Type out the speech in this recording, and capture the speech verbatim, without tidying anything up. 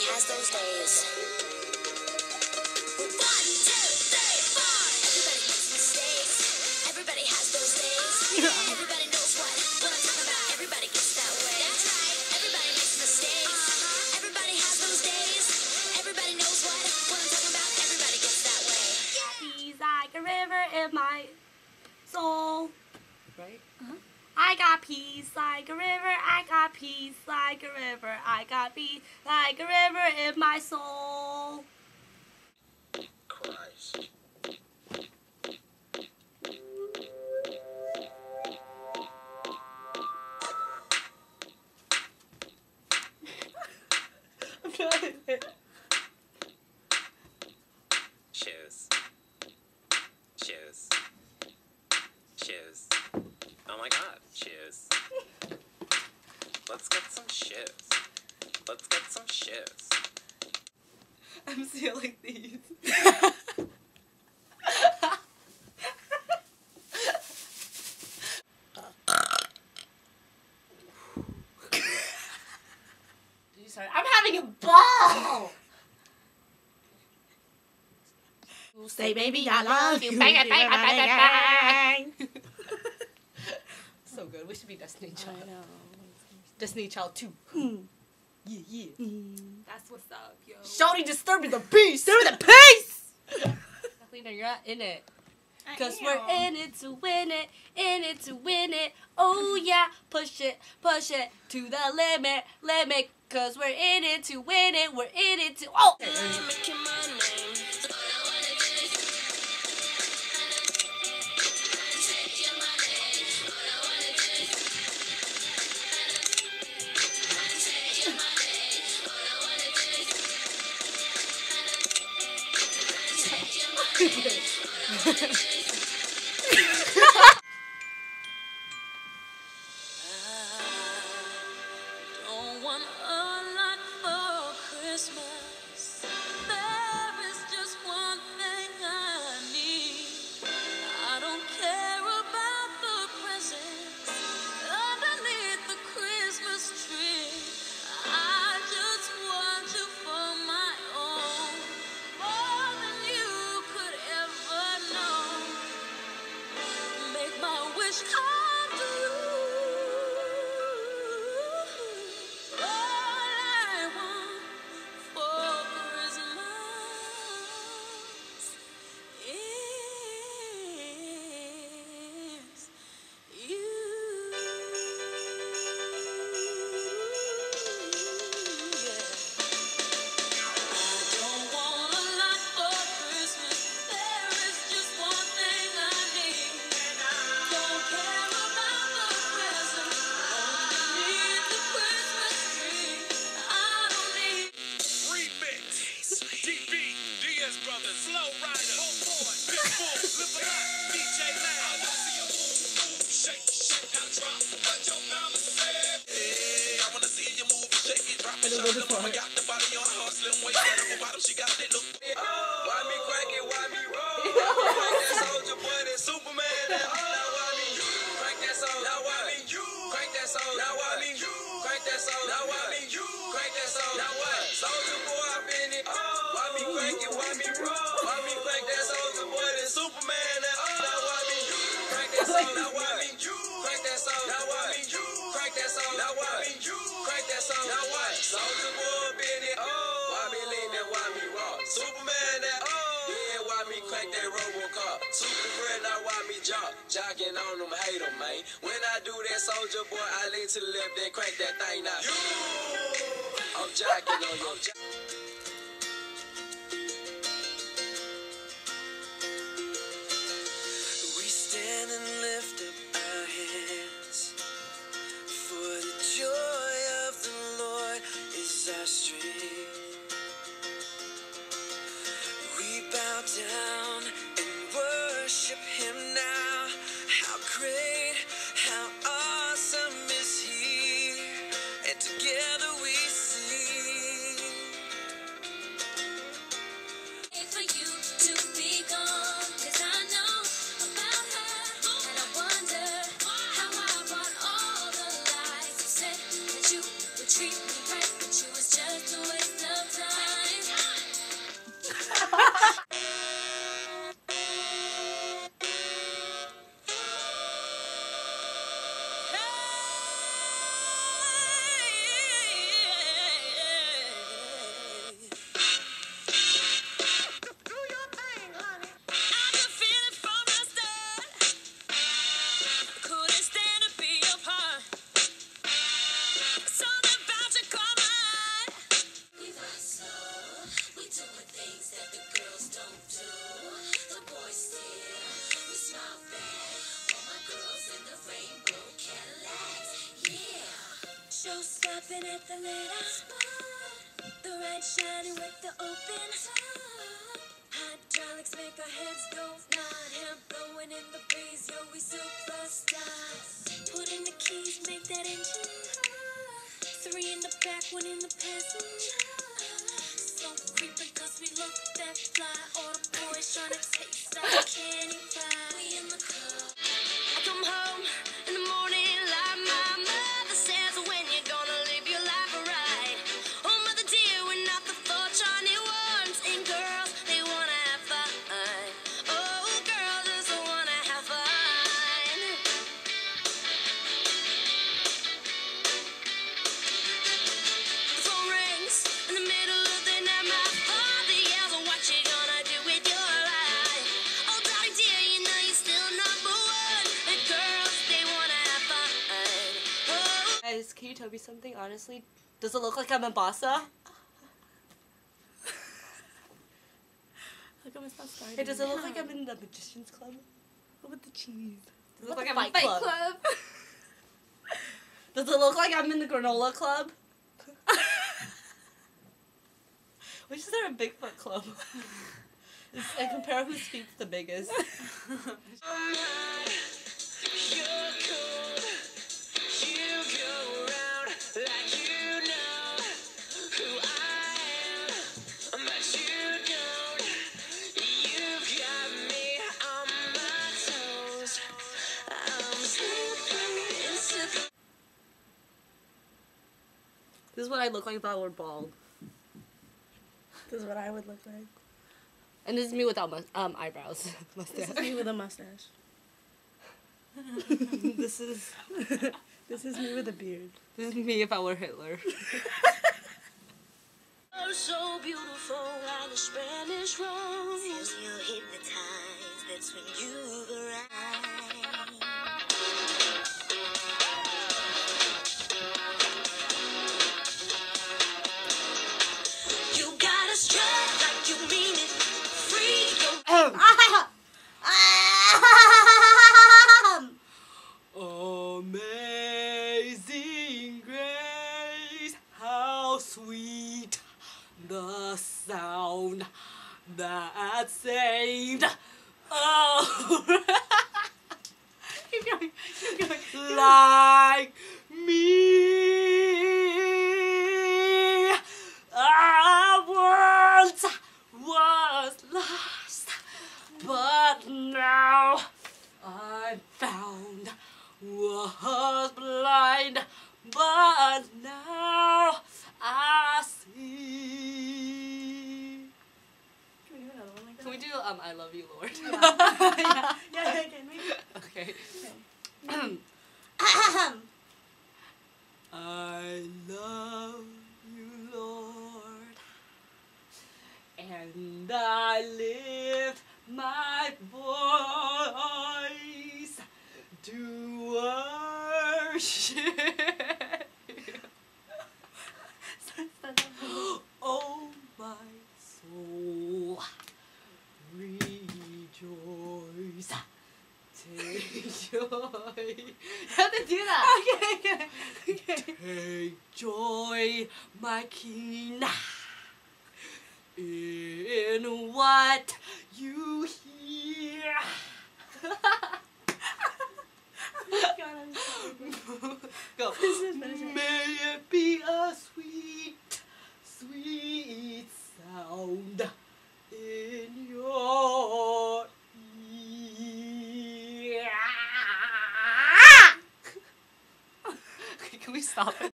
has those days. One, two, three, four. Everybody makes mistakes. Everybody has those days. Everybody knows what, what I'm talking about. Everybody gets that way. That's right. Everybody makes mistakes. Everybody has those days. Everybody knows what, what I'm talking about. Everybody gets that way. He's like a river in my soul. Right? Uh-huh. I got peace like a river, I got peace like a river, I got peace like a river in my soul. Christ. I'm trying it. Shoes. Shoes. Shoes. Oh my god, shoes. Let's get some shoes. Let's get some shoes. I'm stealing these. Sorry, I'm having a ball! Say baby I love you, bang bang bang bang bang. So good. We should be Destiny Child. I know. Destiny Child two. Yeah, yeah. That's what's up, yo. Shawty disturbing the peace. Disturbing the peace. Kathleen, you're not in it. Cause we're in it to win it, in it to win it. Oh yeah, push it, push it to the limit, limit. Cause we're in it to win it, we're in it to oh. Don't want a lot for Christmas. There is just one thing I need. I don't care about the presents underneath the Christmas tree. I just want you for my own, more than you could ever know. Make my wish come true. Why me crank it, why me roll? Crank that soldier boy, that Superman. Now why me you? Crank that soldier. Now why me you? Crank that soldier. Now why me you? Crank that soldier. Now why me you? Crank that soldier. Now what? Soldier boy, I been it. Why me crank it, why me roll? Why me crank that soldier boy, that Superman. Now why me you? Crank that soldier. Now why me you? Crank that soldier. Now why me you? Crank that soldier. Now why me you? Crank that soldier. Now what? Soldier boy, been it. Why me lean that? Why me rock? Superman that. Yeah, why me crank that RoboCop? Super friend, now why me jock? Jocking on them, hate them, man. When I do that, soldier boy, I lean to the left, then crank that thing now. You, I'm jocking on your jock. We stand and lift up our hands, for the joy of the Lord is our strength. We bow down and worship him now. How great, how awesome is he. And together we sing. show stopping at the little spot. The red shining with the open top. Hydraulics make our heads go nod. Hair blowing in the breeze, yo, we superstars. Put in the keys, make that engine hum. Three in the back, one in the passenger. So creepin' cause we look that fly. All the boys tryna taste our candy pie. We in the club. I come home in the morning like my mother says. When you gonna live your life right? Oh mother dear, we're not the fortunate ones. And girls, they wanna have fun. Oh girls just wanna have fun. The phone rings in the middle of the night. My father yells, what you gonna do with your life? Oh daddy dear, you know you're still number one. And girls, they wanna have fun. Oh. Guys, can you tell me something honestly? Does it look like I'm in Bassa? How come it's not starting? Hey, does it look like I'm in the Magician's Club? What with the cheese? Does it look like Like I'm in Fight Club? Club. Does it look like I'm in the Granola Club? Which is there a Bigfoot Club? I compare whose feet's the biggest. This is what I look like if I were bald. This is what I would look like. And this is me without mus- um eyebrows. This is me with a mustache. This is This is me with a beard. this is me if I were Hitler. Oh, so beautiful like the Spanish rose. Feel you hypnotized, that's when you've arrived. You gotta strut like you mean it. Free your Amazing grace, how sweet the sound that saved. Oh, keep going, keep going. Like me, I once was lost, but now I found. Was blind, but now I see. Can we do another one like that? Can we do um I love you, Lord? yeah, yeah, yeah, can we? Okay. Okay. I love you, Lord, and I lift my voice to worship you. Oh, my soul, rejoice, take joy. You have to do that. Okay, okay, okay. Take joy, my King, in what you hear. God, I'm sorry. Go. Finish it, finish it. May it be a sweet, sweet sound in your ear. Okay, can we stop it?